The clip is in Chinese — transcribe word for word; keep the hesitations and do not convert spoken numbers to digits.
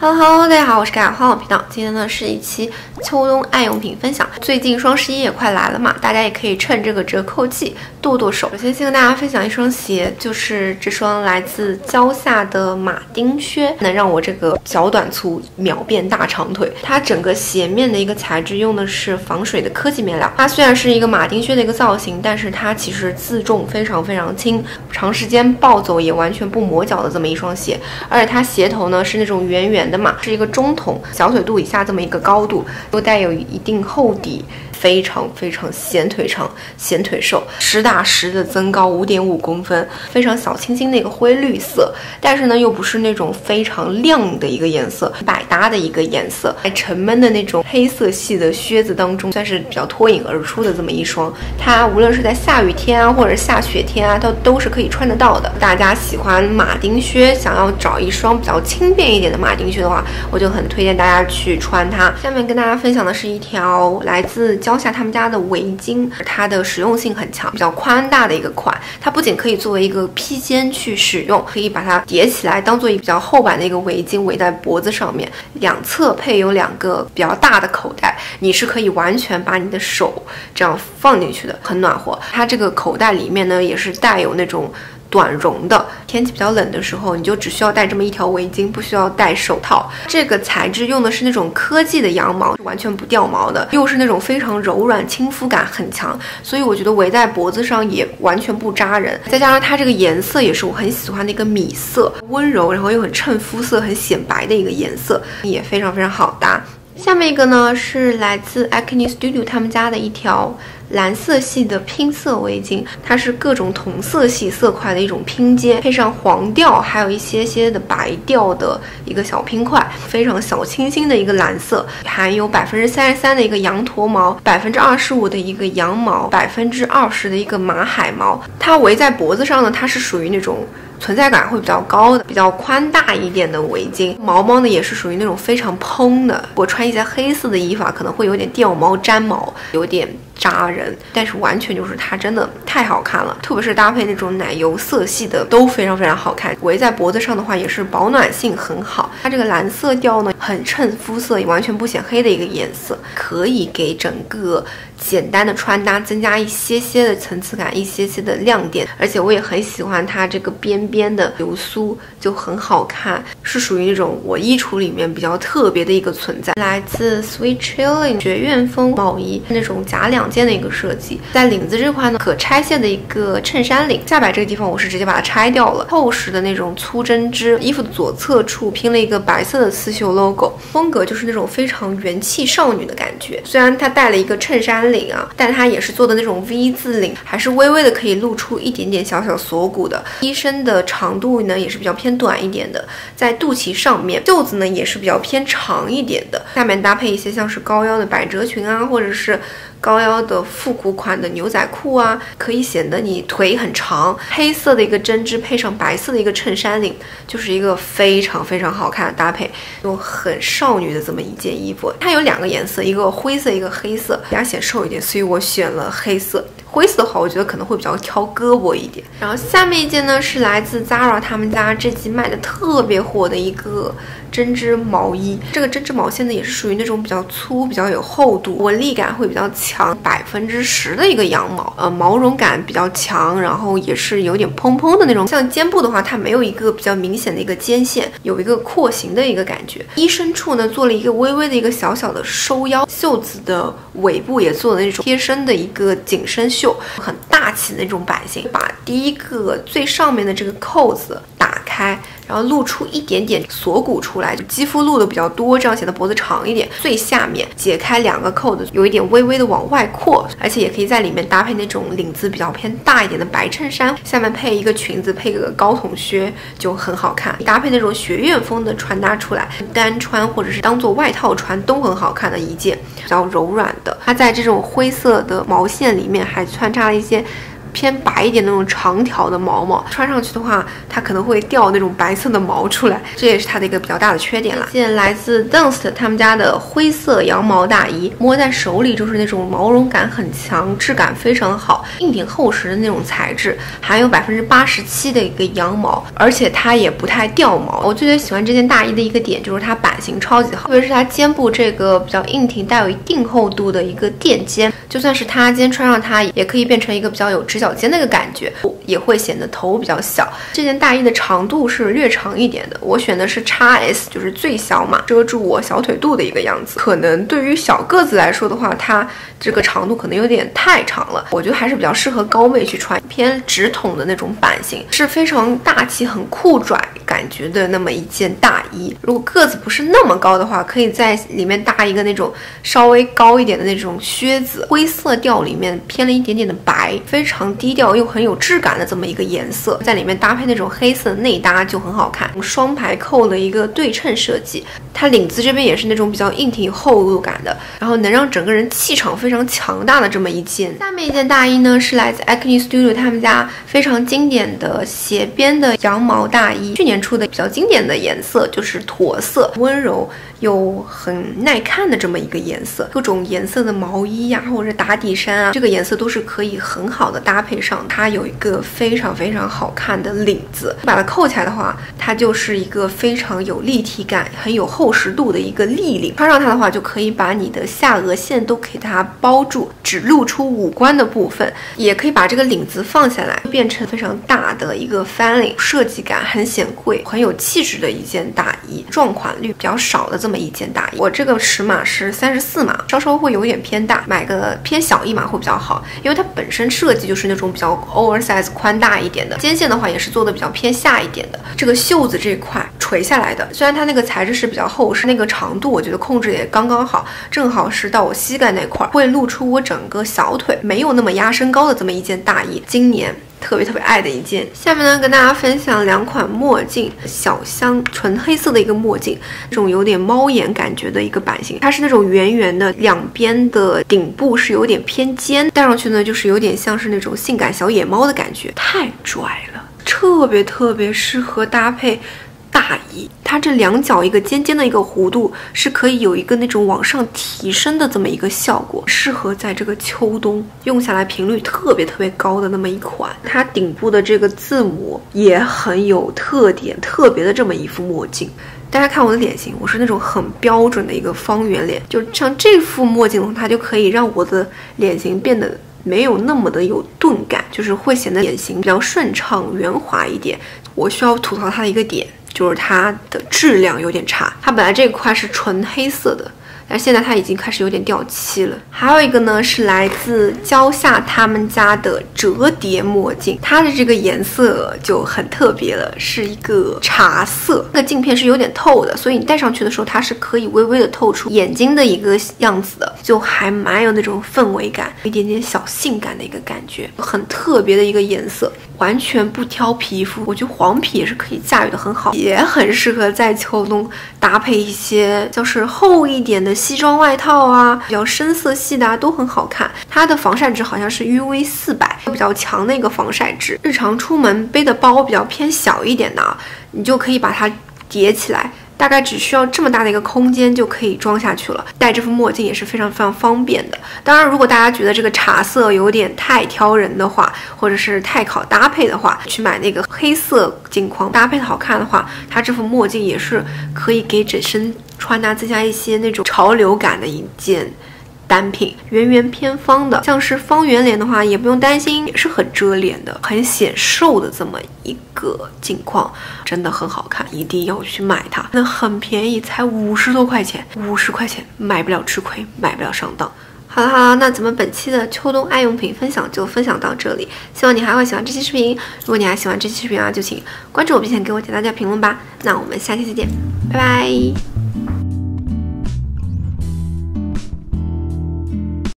Hello Hello， 大家好，我是盖亚花网频道。今天呢是一期秋冬爱用品分享。最近双十一也快来了嘛，大家也可以趁这个折扣季剁剁手。首先先跟大家分享一双鞋，就是这双来自蕉下的马丁靴，能让我这个小短粗秒变大长腿。它整个鞋面的一个材质用的是防水的科技面料。它虽然是一个马丁靴的一个造型，但是它其实自重非常非常轻，长时间暴走也完全不磨脚的这么一双鞋。而且它鞋头呢是那种圆圆的嘛，是一个中筒小腿肚以下这么一个高度，又带有一定厚底，非常非常显腿长显腿瘦，实打实的增高 五点五公分，非常小清新的一个灰绿色，但是呢又不是那种非常亮的一个颜色，百搭的一个颜色，在沉闷的那种黑色系的靴子当中算是比较脱颖而出的这么一双。它无论是在下雨天啊或者下雪天啊，都都是可以穿得到的。大家喜欢马丁靴，想要找一双比较轻便一点的马丁靴的话，我就很推荐大家去穿它。下面跟大家分享的是一条来自蕉下他们家的围巾，它的实用性很强，比较宽大的一个款。它不仅可以作为一个披肩去使用，可以把它叠起来当做一个比较厚版的一个围巾围在脖子上面，两侧配有两个比较大的口袋，你是可以完全把你的手这样放进去的，很暖和。它这个口袋里面呢也是带有那种短绒的，天气比较冷的时候，你就只需要带这么一条围巾，不需要戴手套。这个材质用的是那种科技的羊毛，完全不掉毛的，又是那种非常柔软，亲肤感很强，所以我觉得围在脖子上也完全不扎人。再加上它这个颜色也是我很喜欢的一个米色，温柔，然后又很衬肤色，很显白的一个颜色，也非常非常好搭。下面一个呢是来自 Acne Studio 他们家的一条蓝色系的拼色围巾，它是各种同色系色块的一种拼接，配上黄调还有一些些的白调的一个小拼块，非常小清新的一个蓝色，含有百分之三十三的一个羊驼毛，百分之二十五的一个羊毛，百分之二十的一个马海毛。它围在脖子上呢，它是属于那种存在感会比较高的，比较宽大一点的围巾，毛毛呢也是属于那种非常蓬的。我穿一些黑色的衣服啊，可能会有点掉毛粘毛，有点扎人，但是完全就是它真的太好看了，特别是搭配那种奶油色系的都非常非常好看。围在脖子上的话也是保暖性很好，它这个蓝色调呢很衬肤色，也完全不显黑的一个颜色，可以给整个简单的穿搭增加一些些的层次感，一些些的亮点。而且我也很喜欢它这个边边的流苏，就很好看，是属于那种我衣橱里面比较特别的一个存在。来自 Sweet Chilling 学院风毛衣，那种假两件的一个设计，在领子这块呢可拆卸的一个衬衫领，下摆这个地方我是直接把它拆掉了，厚实的那种粗针织，衣服的左侧处拼了一个白色的刺绣 logo， 风格就是那种非常元气少女的感觉。虽然它带了一个衬衫领啊，但它也是做的那种 V 字领，还是微微的可以露出一点点小小锁骨的。衣身的长度呢也是比较偏短一点的，在肚脐上面袖子呢也是比较偏长一点的，下面搭配一些像是高腰的百褶裙啊，或者是高腰的复古款的牛仔裤啊，可以显得你腿很长。黑色的一个针织配上白色的一个衬衫领，就是一个非常非常好看的搭配，又很少女的这么一件衣服。它有两个颜色，一个灰色，一个黑色，比较显瘦一点，所以我选了黑色。灰色的话，我觉得可能会比较挑胳膊一点。然后下面一件呢是来自 Zara 他们家这季卖的特别火的一个针织毛衣，这个针织毛线呢也是属于那种比较粗、比较有厚度，纹理感会比较强，百分之十的一个羊毛，呃，毛绒感比较强，然后也是有点蓬蓬的那种。像肩部的话，它没有一个比较明显的一个肩线，有一个廓形的一个感觉。衣身处呢做了一个微微的一个小小的收腰，袖子的尾部也做了那种贴身的一个紧身袖，很大气的那种版型。把第一个最上面的这个扣子打开，然后露出一点点锁骨出来，就肌肤露的比较多，这样显得脖子长一点。最下面解开两个扣子，有一点微微的往外扩，而且也可以在里面搭配那种领子比较偏大一点的白衬衫，下面配一个裙子，配个高筒靴就很好看。搭配那种学院风的穿搭出来，单穿或者是当做外套穿都很好看的一件，比较柔软的。它在这种灰色的毛线里面还穿插了一些偏白一点那种长条的毛毛，穿上去的话，它可能会掉那种白色的毛出来，这也是它的一个比较大的缺点啦。这件来自 Dunst 他们家的灰色羊毛大衣，摸在手里就是那种毛绒感很强，质感非常好，硬挺厚实的那种材质，含有百分之八十七的一个羊毛，而且它也不太掉毛。我最最喜欢这件大衣的一个点就是它版型超级好，特别是它肩部这个比较硬挺、带有一定厚度的一个垫肩，就算是它今天穿上它，也可以变成一个比较有直角肩的一个感觉，也会显得头比较小。这件大衣的长度是略长一点的，我选的是 X S， 就是最小码，遮住我小腿肚的一个样子。可能对于小个子来说的话，它这个长度可能有点太长了，我觉得还是比较适合高妹去穿，偏直筒的那种版型，是非常大气、很酷拽感觉的那么一件大衣。如果个子不是那么高的话，可以在里面搭一个那种稍微高一点的那种靴子，灰色调里面偏了一点点的白，非常低调又很有质感的这么一个颜色，在里面搭配那种黑色的内搭就很好看。双排扣的一个对称设计，它领子这边也是那种比较硬挺厚度感的，然后能让整个人气场非常强大的这么一件。下面一件大衣呢是来自 Acne Studio 他们家非常经典的斜边的羊毛大衣，去年出的比较经典的颜色就是驼色，温柔又很耐看的这么一个颜色，各种颜色的毛衣呀、啊、或者打底衫啊，这个颜色都是可以很好的搭配上。它有一个非常非常好看的领子，把它扣起来的话，它就是一个非常有立体感、很有厚实度的一个立领。穿上它的话，就可以把你的下颚线都给它包住，只露出五官的部分，也可以把这个领子放下来，变成非常大的一个翻领，设计感很显贵、很有气质的一件大衣，撞款率比较少的这么一件大衣。我这个尺码是三十四码，稍稍会有点偏大，买个偏小一码会比较好，因为它本身设计就是那种比较 oversize 宽大一点的，肩线的话也是做的比较偏下一点的。这个袖子这一块垂下来的，虽然它那个材质是比较厚实，那个长度我觉得控制也刚刚好，正好是到我膝盖那块，会露出我整个小腿，没有那么压身高的这么一件大衣，今年特别特别爱的一件。下面呢，跟大家分享两款墨镜，小香纯黑色的一个墨镜，这种有点猫眼感觉的一个版型，它是那种圆圆的，两边的顶部是有点偏尖，戴上去呢就是有点像是那种性感小野猫的感觉，太拽了，特别特别适合搭配大衣。它这两角一个尖尖的一个弧度是可以有一个那种往上提升的这么一个效果，适合在这个秋冬用下来频率特别特别高的那么一款。它顶部的这个字母也很有特点，特别的这么一副墨镜。大家看我的脸型，我是那种很标准的一个方圆脸，就像这副墨镜它就可以让我的脸型变得没有那么的有钝感，就是会显得脸型比较顺畅圆滑一点。我需要吐槽它的一个点，就是它的质量有点差，它本来这块是纯黑色的，但现在它已经开始有点掉漆了。还有一个呢是来自蕉下他们家的折叠墨镜，它的这个颜色就很特别了，是一个茶色，那个镜片是有点透的，所以你戴上去的时候它是可以微微的透出眼睛的一个样子的，就还蛮有那种氛围感，一点点小性感的一个感觉，很特别的一个颜色，完全不挑皮肤，我觉得黄皮也是可以驾驭的很好，也很适合在秋冬搭配一些像是厚一点的西装外套啊，比较深色系的啊，都很好看。它的防晒值好像是 U V 四百，比较强的一个防晒值。日常出门背的包比较偏小一点的啊，你就可以把它叠起来，大概只需要这么大的一个空间就可以装下去了。戴这副墨镜也是非常非常方便的。当然，如果大家觉得这个茶色有点太挑人的话，或者是太考搭配的话，去买那个黑色镜框搭配的好看的话，它这副墨镜也是可以给整身穿搭增加一些那种潮流感的一件单品。圆圆偏方的，像是方圆脸的话也不用担心，也是很遮脸的，很显瘦的这么一个镜框，真的很好看，一定要去买它，真的很便宜，才五十多块钱，五十块钱买不了吃亏，买不了上当。好了好了，那咱们本期的秋冬爱用品分享就分享到这里，希望你还会喜欢这期视频。如果你还喜欢这期视频啊，就请关注我并且给我点大家评论吧。那我们下期再见，拜拜。